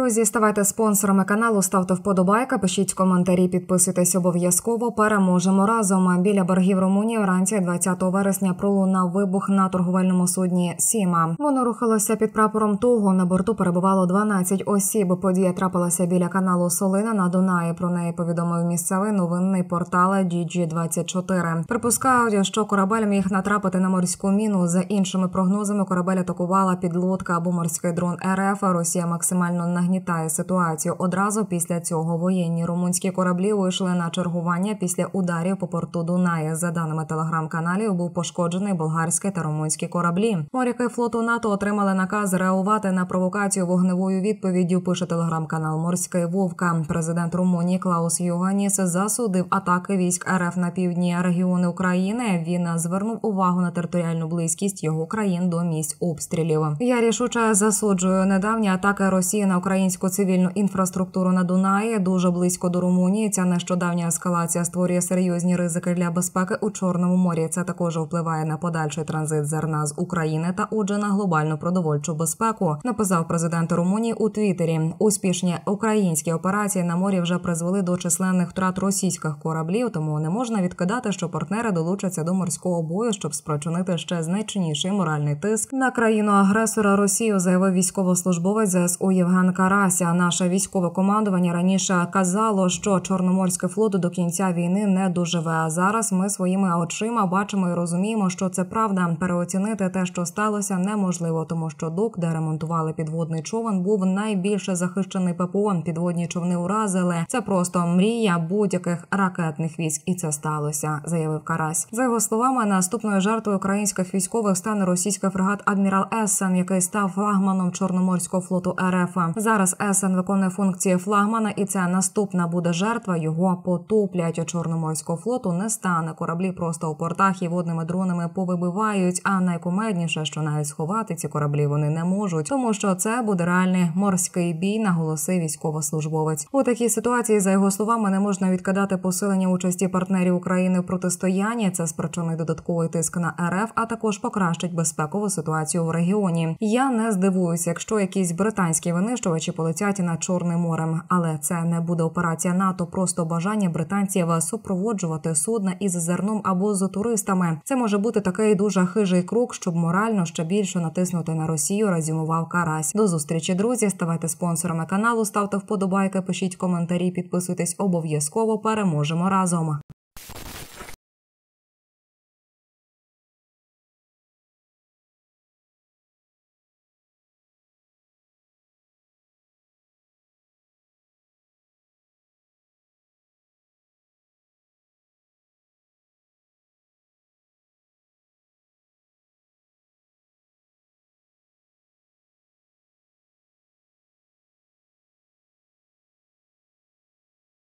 Друзі, ставайте спонсорами каналу, ставте вподобайки, пишіть коментарі, підписуйтесь обов'язково. Переможемо разом. Біля берегів Румунії вранці 20 вересня пролунав вибух на торговельному судні «Сіма». Воно рухалося під прапором Того. На борту перебувало 12 осіб. Подія трапилася біля каналу Солина на Дунаї. Про неї повідомив місцевий новинний портал DG24. Припускають, що корабель міг натрапити на морську міну. За іншими прогнозами, корабель атакувала підлодка або морський дрон РФ. Росія максимально нагнітає ситуацію. Одразу після цього воєнні румунські кораблі вийшли на чергування після ударів по порту Дунаї. За даними телеграм-каналів, був пошкоджений болгарський та румунські кораблі. Моряки флоту НАТО отримали наказ реагувати на провокацію вогневою відповіддю, пише телеграм-канал «Морський Вовка». Президент Румунії Клаус Йоганніс засудив атаки військ РФ на півдні регіони України. Він звернув увагу на територіальну близькість його країн до місць обстрілів. Я рішуче засуджую недавні атаки Росії на українську цивільну інфраструктуру на Дунаї, дуже близько до Румунії. Ця нещодавня ескалація створює серйозні ризики для безпеки у Чорному морі. Це також впливає на подальший транзит зерна з України та, отже, на глобальну продовольчу безпеку, написав президент Румунії у Твіттері. Успішні українські операції на морі вже призвели до численних втрат російських кораблів, тому не можна відкидати, що партнери долучаться до морського бою, щоб спричинити ще значніший моральний тиск на країну-агресора Росію, заявив військовослужбовець ЗСУ Євген Карася. Наше військове командування раніше казало, що Чорноморський флот до кінця війни не доживе. А зараз ми своїми очима бачимо і розуміємо, що це правда. Переоцінити те, що сталося, неможливо, тому що док, де ремонтували підводний човен, був найбільше захищений ППО. Підводні човни уразили. Це просто мрія будь-яких ракетних військ. І це сталося, заявив Карась. За його словами, наступною жертвою українських військових стане російський фрегат «Адмірал Ессен», який став флагманом Чорноморського флоту РФ. Зараз Ессен виконує функції флагмана, і ця наступна буде жертва. Його потоплять. Чорноморського флоту не стане. Кораблі просто у портах і водними дронами повибивають. А найкумедніше, що навіть сховати ці кораблі вони не можуть, тому що це буде реальний морський бій, наголосив військовослужбовець. У такій ситуації, за його словами, не можна відкидати посилення участі партнерів України в протистоянні. Це спричинить додатковий тиск на РФ, а також покращить безпекову ситуацію в регіоні. Я не здивуюся, якщо якісь британські винищувачі полетять над Чорним морем. Але це не буде операція НАТО, просто бажання британців супроводжувати судна із зерном або з туристами. Це може бути такий дуже хижий крок, щоб морально ще більше натиснути на Росію, резюмував Карась. До зустрічі, друзі. Ставайте спонсорами каналу, ставте вподобайки, пишіть коментарі, підписуйтесь обов'язково. Переможемо разом.